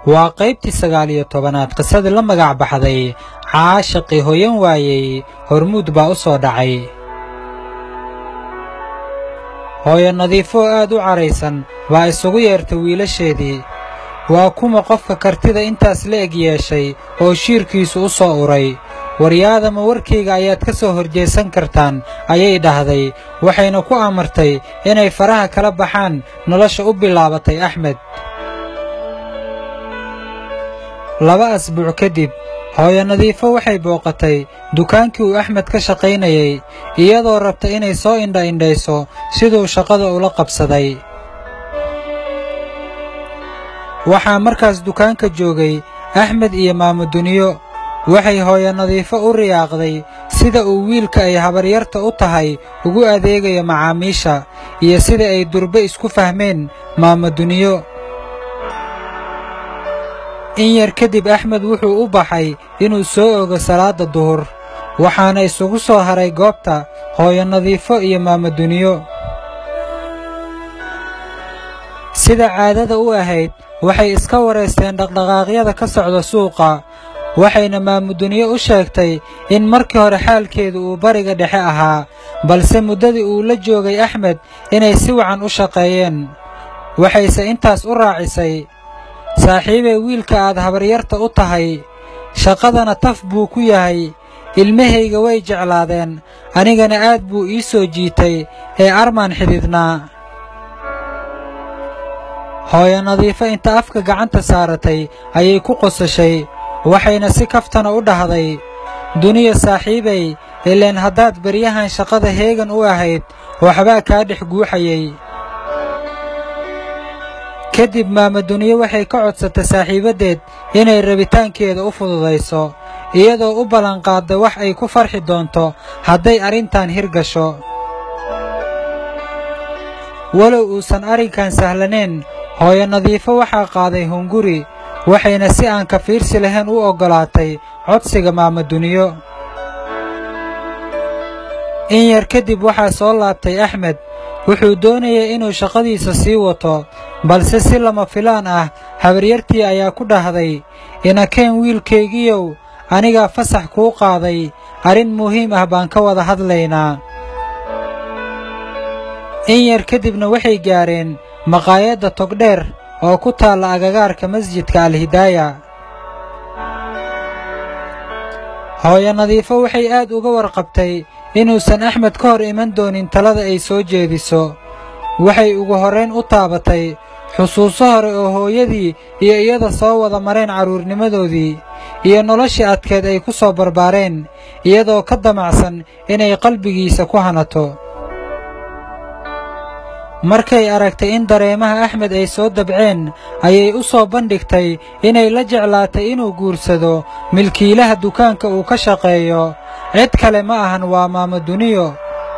waa qaybtii 19aad qisadii la magac baxday caashaqii hooyan waayey hormuud baa u soo dhacay. hooyo nadiifo aad u caraysan baa isugu yeertay wiilasheedii. waa kuma qofka kartida intaas la eg yeeshay oo shiirkiisu u soo uray. waryaadama warkayga ayaad ka soo horjeesan kartaan ayay dhahday, waxayna ku amartay inay faraha kala baxaan nolosha u bilaabatay Axmed. 2 asbuuc kadib hooyo nadiifo waxay booqatay dukaankii uu Axmed ka shaqaynayay, iyadoo rabta inay soo indha-indhayso siduu shaqada ula qabsaday. waxaa markaas dukaanka joogay Axmed iyo maamo Duniyo. waxay hooyo nadiifo u riyaaqday sida uu wiilka ay habaryarta u tahay ugu adeegayo macaamiisha, iyo sida ay durbe isku fahmeen maamo Duniyo. in yar kadib Axmed wuxuu u baxay inuu soo ogo salaada duhur, waxaana isugu soo haray goobta hooyo nadiifo iyo maamo Duniyo. sida caadada u ahayd waxay iska wareysteen dhaqdhaqaaqyada ka socda suuqa, waxayna maamo Duniyo u sheegtay in markii hore xaalkeedu uu bariga dhexe ahaa, balse muddadii uu la joogay Axmed inay si wacan u shaqeeyeen. waxayse intaas u raacisay, saaxiibay wiilka aad habaryarta u tahay, shaqadana taf buu ku yahay, ilmahayga way jeclaadeen, anigana aad buu ii soo jiitay ee armaan xididnaa. hooyo nadiifo inta afka gacanta saaratay ayay ku qosashay, waxayna si kaftana u dhahday, Duniyo saaxiibay, ileen haddaad baryahan shaqada heegan u ahayd waxbaa kaa dhex guuxayay. kadib maamo Duniyo waxay ka codsatay saaxiibadeed inay rabitaankeeda u fududayso, iyadoo u ballanqaadda wax ay ku farxi doonto hadday arrintan hirgasho. walow uusan arrinkan sahlaneyn, hooyo nadiifo waxaa qaaday hunguri, waxayna si aan ka fiirsi lahayn u oggolaatay codsiga maamo Duniyo. in yar kadib waxaa soo laabtay Axmed. wuxuu doonayay inuu shaqadiisa sii wato, balse si lama filaan ah habaryartii ayaa ku dhahday, inakeen wiilkaygiyow, anigaa fasax kuu qaaday, arrin muhiim ah baan ka wada hadlaynaa. in yar kadibna waxay gaareen maqaayadda Togdheer oo ku taalla agagaarka masjidka Al-Hidaaya. hooyo nadiifo waxay aad uga warqabtay inuusan Axmed ka hor iman doonin talada ay soo jeediso. waxay ugu horrayn u taabatay xusuuso hore oo hooyadii iyo iyada soo wada mareen carruurnimadoodii, iyo noloshii adkeed ay ku soo barbaareen, iyadoo ka damacsan inay qalbigiisa ku hanato. markay aragtay in dareemaha Axmed ay soo dabceen, ayay u soo bandhigtay inay la jeclaatay inuu guursado milkiilaha dukaanka uu ka shaqeeyo. cid kale ma ahan, waa maamo Duniyo.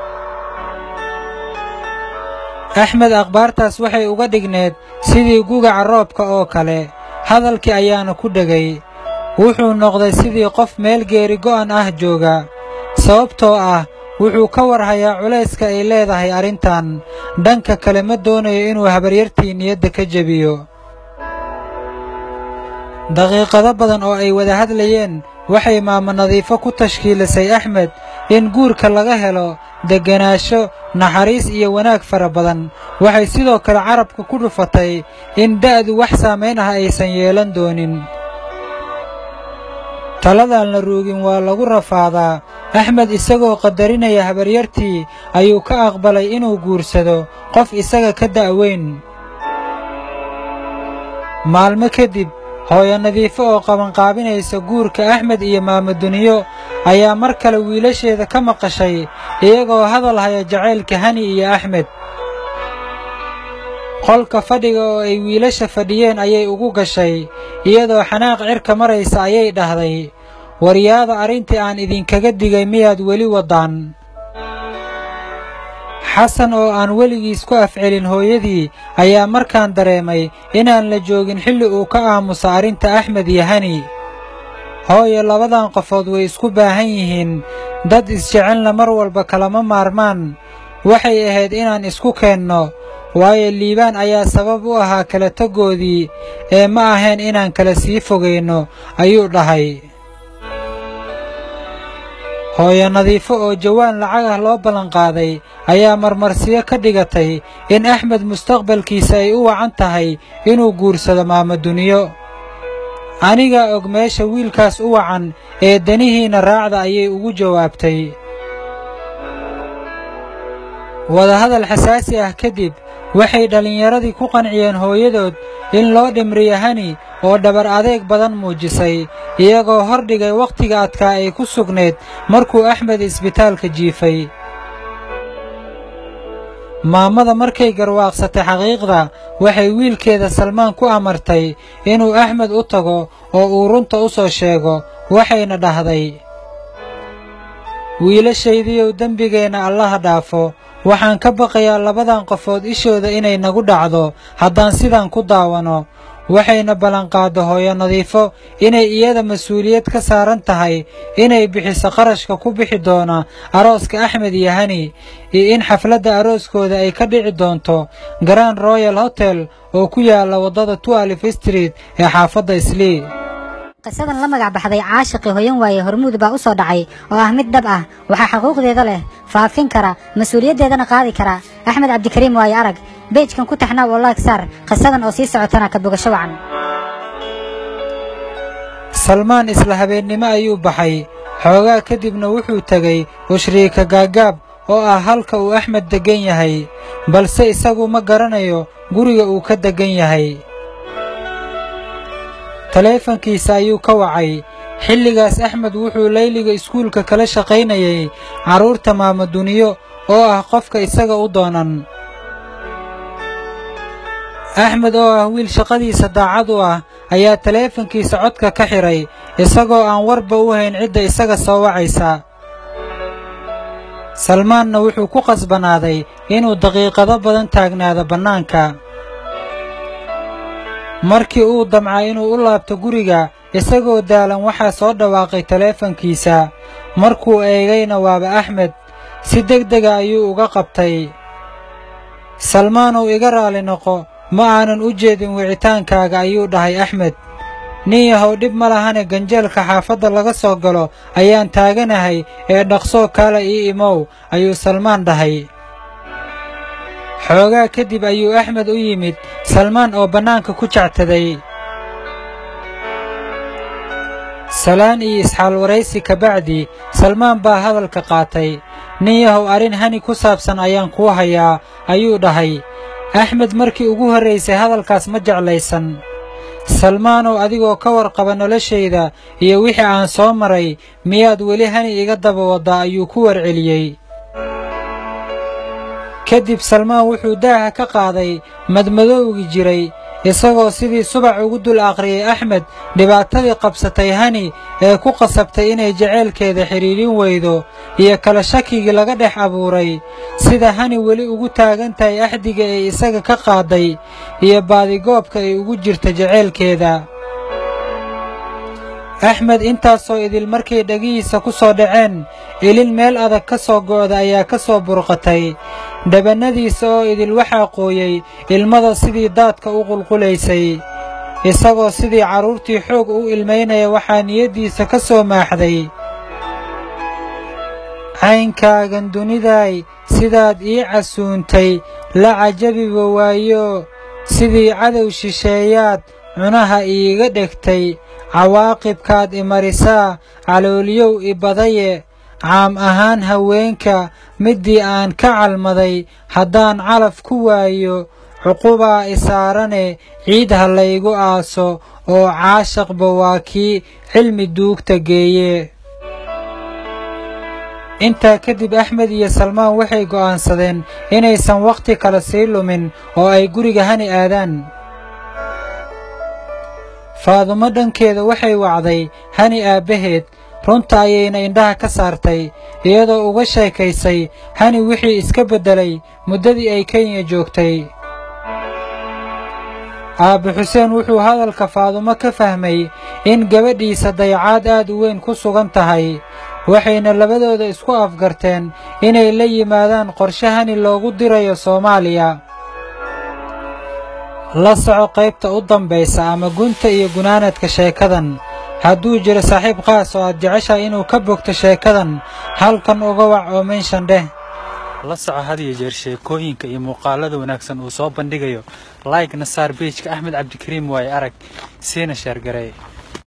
Axmed akhbaartaas waxay uga dhigneed sidii gugaca roobka oo kale, hadalkii ayaana ku dhegay. wuxuu noqday sidii qof meel geeri go'an ah jooga, sababtoo ah wuxuu ka warhayaa culayska ay leedahay arrintan. dhanka kale ma doonayo inuu habaryartii niyadda ka jebiyo. daqiiqado badan oo ay wada hadlayeen, waxay maamo nadiifo ku tashkiilisay Axmed in guurka laga helo degganaasho, naxariis iyo wanaag fara badan. waxay sidoo kale carabka ku dhufatay in da'du wax saamayn ah aysan yeelan doonin. taladaan la ruugin waa lagu rafaadaa. Axmed isagoo qadarinaya habaryartii ayuu ka aqbalay inuu guursado qof isaga ka da'weyn. maalmo kadib hooyo nadiifo oo qabanqaabinaysa guurka Axmed iyo maamo Duniyo ayaa mar kale wiilasheeda ka maqashay iyagoo hadal haya jacaylka Hani iyo Axmed. qolka fadhiga oo ay wiilasha fadhiyeen ayay ugu gashay, iyadoo xanaaq cirka maraysa ayay dhahday, waryaada arrintii aan idinkaga digay miyaad weli waddaan? xasan oo aan weligiis ku afcelin hooyadii ayaa markaan dareemay inaan la joogin xilli uu ka aamusa arrinta Axmed iyo Hani. hooyo, labadan qofood way isku baahan yihiin, dad isjecelna mar walba kalama maarmaan. waxay ahayd inaan isku keenno, waayo liibaan ayaa sabab u ahaa kala tagoodii ee ma ahayn inaan kala sii fogayno ayuu dhahay. hooyo nadiifo oo jawaan lacag ah loo ballanqaaday ayaa marmarsiyo ka dhigatay in axmed mustaqbalkiisa ay u wacan tahay inuu guursado maamo duniyo. anigaa og meesha wiilkaas u wacan ee danihiina raacda ayay ugu jawaabtay. wadahadal xasaasi ah kadib waxay dhallinyaradii ku qanciyeen hooyadood in loo dhimriyo hani oo dhabar adeeg badan muujisay, iyagoo hordhigay wakhtiga adkaa ay ku sugnayd markuu axmed isbitaalka jiifay. maamada markay garwaaqsatay xaqiiqda waxay wiilkeeda salmaan ku amartay inuu axmed u tago oo uu runta u soo sheego, waxayna dhahday, wiilashaydiiyow dembigeenna allaha dhaafo, waxaan ka baqayaa labadan qofood ishooda inay nagu dhacdo haddaan sidaan ku daawano. waxayna ballanqaaddo hooyo nadiifo inay iyada mas-uuliyad ka saaran tahay inay bixiso qarashka ku bixi doona arooska axmed iyo hani, iyo in xafladda arooskooda ay ka dhici doonto Grand Royal Hotel oo ku yaala waddada 12 Street ee xaafadda Islii. qisadan la magac baxday caashiqii hooyan waaye hormuud baa u soo dhacay oo ah mid dhab ah, waxaa xuquuqdeeda leh, faafin kara, mas-uuliyaddeedana qaadi kara axmed cabdikariim waaye arag. beejkan ku taxnaa oo like saar, qisadan oo sii socotana ka bogasho wacan. salmaan isla habeennimo ayuu baxay, xoogaa kadibna wuxuu tegey ushriika gaagaab oo ah halka uu axmed deggan yahay, balse isagu ma garanayo guriga uu ka deggan yahay. taleefankiisa ayuu ka wacay. xilligaas axmed wuxuu layliga iskuulka kala shaqaynayay carruurta maamo duniyo oo ah qofka isaga u doonan. axmed oo ah wiil shaqadiisa daacad u ah ayaa taleefankiisa codka ka xiray, isagoo aan warba u hayn cidda isaga soo wacaysa. salmaanna wuxuu ku qasbanaaday inuu daqiiqado badan taagnaado bannaanka. markii uu damcay inuu u laabto guriga isagoo daalan waxaa soo dhawaaqay taleefankiisa. markuu eegayna waaba axmed. si degdega ayuu uga qabtay. salmaanow iga raali noqo, ma aanan u jeedin wicitaankaaga ayuu dhahay axmed. nin yahow dhib ma lahane ganjeelka xaafadda laga soo galo ayaan taaganahay ee dhaqsoo kaala ii imow ayuu salmaan dhahay. xoogaa kadib ayuu axmed u yimid salmaan oo bannaanka ku jectaday. salaan iyo isxaalwaraysi kabacdi salmaan baa hadalka qaatay. nin yahow arrin hani ku saabsan ayaan kuu hayaa ayuu dhahay. axmed markii ugu horraysay hadalkaas ma jeclaysan. salmaanow adigoo ka warqaba noloshayda iyo wixii aan soo maray miyaad weli hani iga daba waddaa ayuu ku warceliyey. kadib salmaan wuxuu daaha ka qaaday madmadowgii jiray, isagoo sidii subax ugu dul aqriyay axmed dhibaatadii qabsatay hani ee ku qasabtay inay jaceylkeeda xidhiidhin weydo, iyo kala shakigii laga dhex abuuray, sida hani weli ugu taagan tahay axdiga ee isaga ka qaaday, iyo baadigoobka ay ugu jirta jaceylkeeda. axmed intaasoo idil markay dhagihiisa ku soo dhaceen, ilin meel adag ka soo go'da ayaa ka soo burqatay. dhabannadiisa oo idil waxaa qooyey ilmada sidii daadka u qulqulaysay. isagoo sidii carruurtii xoog u ilmaynaya waxaa niyaddiisa ka soo maaxday, caynkaagan dunidaay sidaad ii casuuntay la cajabiba waayo, sidii cadow shisheeyaad cunaha iiga dhegtay, cawaaqibkaad imarisaa calooliyow ibadaye, caam ahaan haweenka middii aan ka calmaday haddaan calaf ku waayo, cuqubaa isaarane ciid ha laygu aaso oo caashaqba waa kii cilmi duugta geeye. intaa kadib axmed iyo salmaan waxay go'aansadeen inaysan wakhti kale sii lumin oo ay guriga hani aadaan. faadumo dhankeeda waxay wacday hani aabbaheed, runta ayayna indhaha ka saartay, iyadoo uga sheekaysay hani wixii iska beddelay muddadii ay Kenya joogtay. aabbe xuseen wuxuu hadalka faadumo ka fahmay in gabadhiisa dayacaad aad u weyn ku sugan tahay, waxayna labadooda isku afgarteen inay la yimaadaan qorshe hani loogu dirayo Soomaaliya. la soco qaybta u dambaysa ama gunta iyo gunaanadka sheekadan. hadduu jiro saaxiib qaas oo aad jeceshahay inuu ka bogto sheekadan, halkan uga wac oo mention dheh. la soco had iyo jeer sheekooyinka iyo muuqaalada wanaagsan uu soo bandhigayo. like na saar page-ka Axmed Cabdikariim waaye arag, siina share gareey.